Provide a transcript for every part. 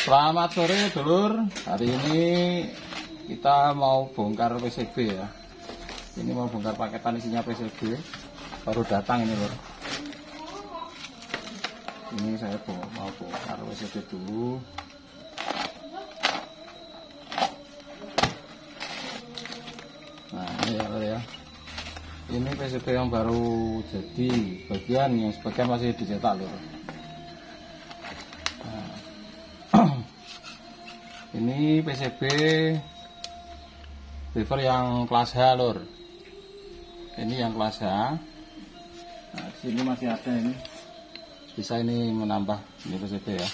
Selamat sore dulur. Hari ini kita mau bongkar PCB ya. Ini mau bongkar paketan isinya PCB. Baru datang ini lur. Ini saya mau bongkar PCB dulu. Nah ini ya lur ya. Ini PCB yang baru jadi. Yang sebagian masih dicetak lur. Ini PCB driver yang kelas H lur. Ini yang kelas H. Nah, di sini masih ada ini. Bisa ini menambah ini PCB ya.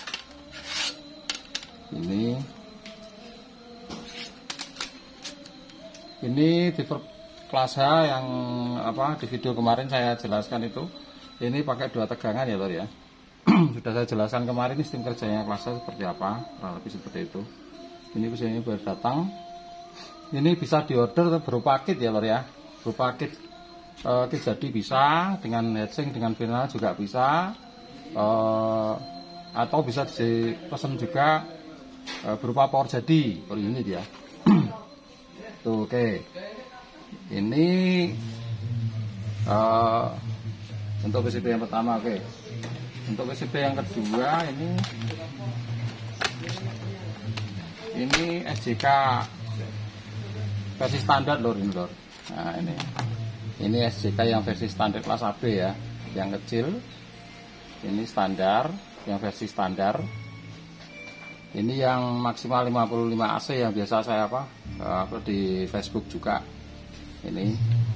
Ini driver kelas H yang di video kemarin saya jelaskan itu. Ini pakai 2 tegangan ya lur ya. Sudah saya jelaskan kemarin sistem kerjanya kelas H seperti apa, lebih seperti itu. Ini bisa baru datang. Ini bisa diorder berupa kit ya lor ya, berupa kit jadi bisa dengan heatsink, dengan final juga bisa, atau bisa dipesan juga berupa power jadi per unit ya. Tuh oke. Ini untuk PCB yang pertama oke. Untuk PCB yang kedua ini SJK versi standar lor ini lor. Nah ini SJK yang versi standar kelas AB ya, yang kecil. Ini standar, yang versi standar. Ini yang maksimal 55 AC yang biasa saya upload di Facebook juga. Ini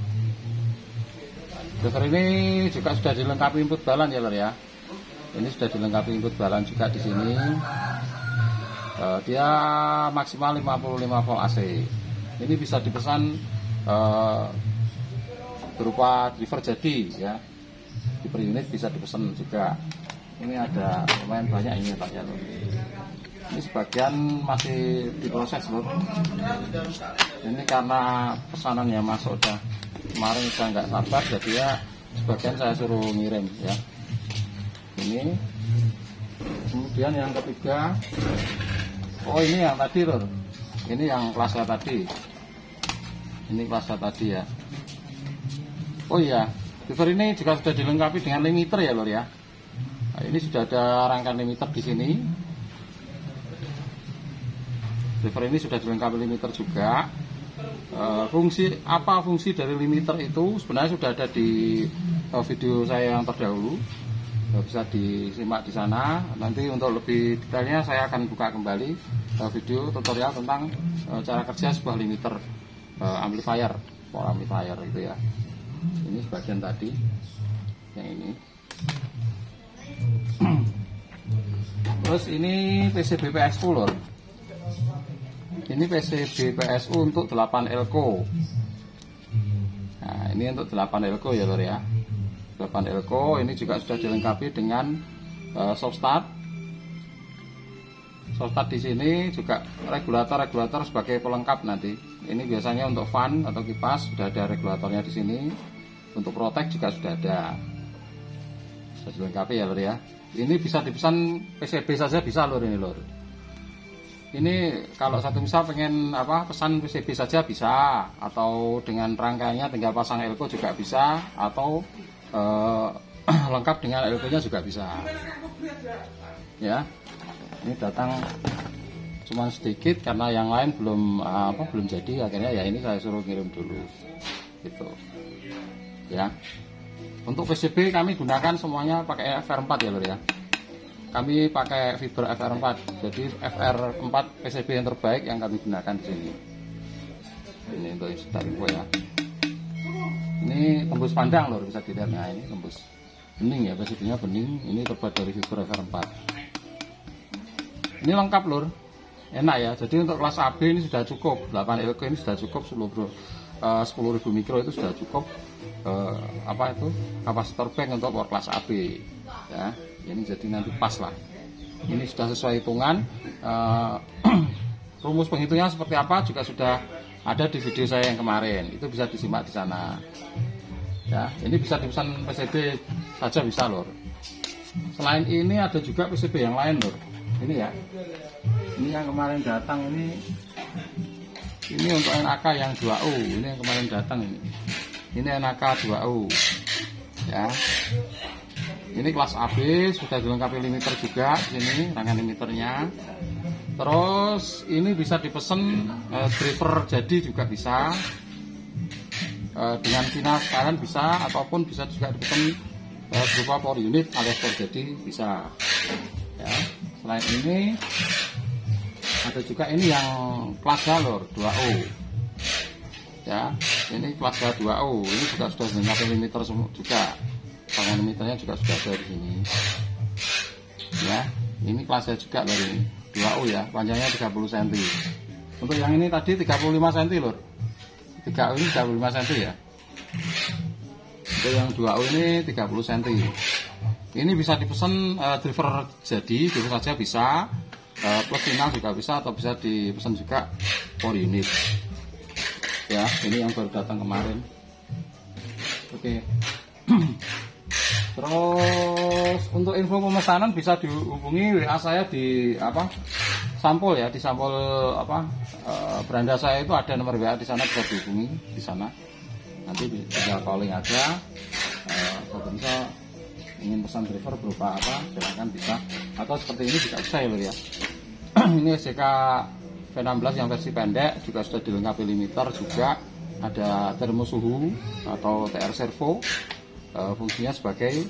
driver ini juga sudah dilengkapi input balan ya lor ya. Ini sudah dilengkapi input balan juga di sini. Dia maksimal 55 volt AC. Ini bisa dipesan berupa driver jadi ya. Di per unit bisa dipesan juga. Ini ada lumayan banyak ini Pak ya lur. Ini sebagian masih diproses lur. Ini karena pesanannya masuk udah kemarin udah nggak sabar, jadi ya sebagian saya suruh ngirim ya. Ini kemudian yang ketiga, ini yang tadi lur. Ini yang kelas A tadi. Ini kelas A tadi ya. Oh iya, driver ini juga sudah dilengkapi dengan limiter ya lur ya. Nah, ini sudah ada rangkaian limiter di sini. Driver ini sudah dilengkapi limiter juga. Fungsi dari limiter itu sebenarnya sudah ada di video saya yang terdahulu. Bisa disimak di sana. Nanti untuk lebih detailnya saya akan buka kembali video tutorial tentang cara kerja sebuah limiter amplifier, power amplifier itu ya. Ini sebagian tadi yang ini. Terus ini PCB PSU lor. Ini PCB PSU untuk 8 elko. Nah ini untuk 8 elko ya lor ya. 8 elko ini juga sudah dilengkapi dengan soft start. Soft start di sini juga regulator sebagai pelengkap nanti. Ini biasanya untuk fan atau kipas sudah ada regulatornya di sini. Untuk protect juga sudah ada. Sudah dilengkapi ya lor ya. Ini bisa dipesan PCB saja bisa lor ini lor. Ini kalau satu misal pengen pesan PCB saja bisa, atau dengan rangkaiannya tinggal pasang elko juga bisa, atau lengkap dengan elko-nya juga bisa. Ya, ini datang cuma sedikit karena yang lain belum jadi, akhirnya ya ini saya suruh kirim dulu, gitu. Ya, untuk PCB kami gunakan semuanya pakai FR4 ya lor ya. Kami pakai fiber FR4, jadi FR4 PCB yang terbaik yang kami gunakan di sini. Ini untuk info ya. Ini tembus pandang lor, bisa dilihat. Nah ini tembus bening ya, PCB-nya bening. Ini terbuat dari fiber FR4. Ini lengkap lor, enak ya. Jadi untuk kelas AB ini sudah cukup, 8 elko ini sudah cukup, 10.000 mikro itu sudah cukup. Kapasitor bank untuk power kelas AB ya. Ini jadi nanti pas lah. Ini sudah sesuai hitungan. Rumus penghitungnya seperti apa juga sudah ada di video saya yang kemarin. Itu bisa disimak di sana. Ya, ini bisa dipesan PCB saja bisa lor. Selain ini ada juga PCB yang lain lor. Ini ya, ini yang kemarin datang ini untuk NAK yang 2U. Ini yang kemarin datang ini NAK 2U ya. Ini kelas AB, sudah dilengkapi limiter juga sini, rangkaian limiternya. Terus ini bisa dipesan driver jadi juga bisa, dengan pina sekalian bisa, ataupun bisa juga dipesan berupa power unit alias power jadi bisa ya. Selain ini ada juga ini yang kelas galur 2U ya. Ini kelas 2U, ini juga sudah dilengkapi limiter semua juga, rangkaian limiternya juga sudah ada di sini ya. Ini kelasnya juga dari 2U ya, panjangnya 30 cm. Untuk yang ini tadi 35 cm lur. 3U ini 35 cm ya. Untuk yang 2U ini 30 cm. Ini bisa dipesan driver jadi gitu saja bisa, plus final juga bisa, atau bisa dipesan juga power unit ya. Ini yang baru datang kemarin. Oke. Terus untuk info pemesanan bisa dihubungi WA saya di sampul ya, di sampul beranda saya itu ada nomor WA di sana, bisa dihubungi di sana. Nanti bisa calling aja. Kalau bisa ingin pesan driver berupa apa, silakan bisa. Atau seperti ini juga bisa ya lur ya. Ini SJK V16 yang versi pendek, juga sudah dilengkapi limiter juga, ada termo suhu atau TR servo. Fungsinya sebagai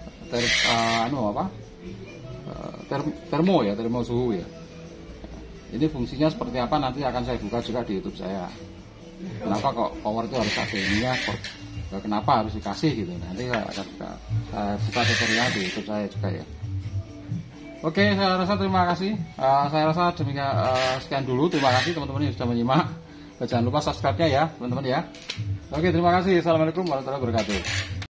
termo suhu ya. Ini fungsinya seperti apa nanti akan saya buka juga di YouTube saya. Kenapa kok power itu harus ada ininya, kenapa harus dikasih gitu, nanti saya akan buka tutorial di YouTube saya juga ya. Oke, saya rasa terima kasih. Saya rasa demikian, sekian dulu. Terima kasih teman-teman yang sudah menyimak. Jangan lupa subscribe-nya ya teman-teman ya. Oke, terima kasih. Assalamualaikum warahmatullahi wabarakatuh.